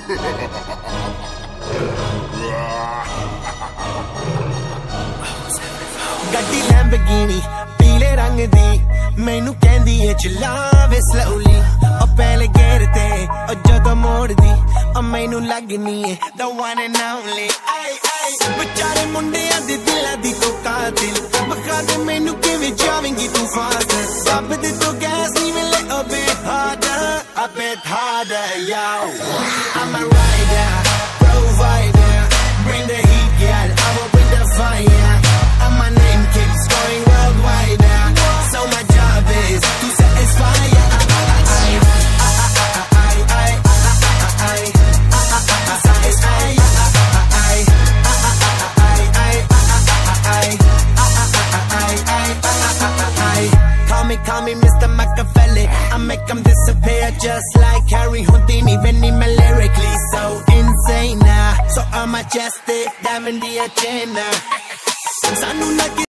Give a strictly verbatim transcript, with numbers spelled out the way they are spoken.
ਗੱਡੀ ਲੈਂਬਰਗਿਨੀ ਪੀਲੇ ਰੰਗ ਦੀ ਮੈਨੂੰ ਕਹਿੰਦੀ ਏ ਚਲਾਵੇ slowly ਉਹ ਪਹਿਲੇ ਗੇਰ ਤੇ ਉਹ ਜਦੋਂ ਮੋੜਦੀ ਉਹ ਮੈਨੂੰ ਲੱਗਨੀ ਏ the one and only ਆਈ ਆਈ ਵਿਚਾਰੇ ਮੁੰਡਿਆਂ ਦੇ ਦਿਲਾਂ ਦੀ ਤੂੰ ਕਾਤਿਲ ਬਖਾ ਦੇ ਮੈਨੂੰ ਕਿਵੇਂ ਜਾਵੇਂਗੀ ਤੂੰ ਫਾਸਟ ਦੱਬ ਦੇ ਤੂੰ ਗੈਸ ਨਹੀਂ ਮਿਲੇ a bit harder a bit harder yo I'm a rider provider bring the heat girl I will bring the fire and my name keeps going worldwide now so my job is to satisfy ya Call me Mister Machiavelli I make them disappear just like Harry Houdini Venni me lyrically so insane now So I'm majestic, diamond the agenda